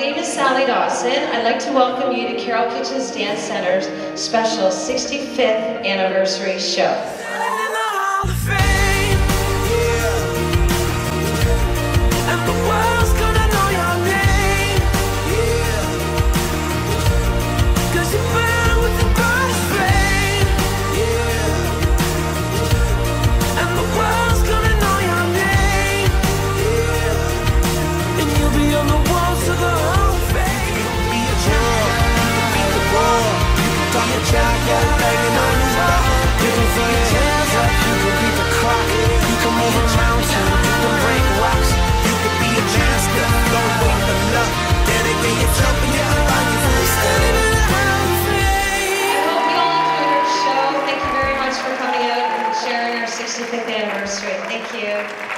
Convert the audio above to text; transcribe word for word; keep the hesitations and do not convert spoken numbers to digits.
name is Sally Dawson. I'd like to welcome you to Carol Kitchen's Dance Center's special sixty-fifth anniversary show. sixty-fifth anniversary. Thank you.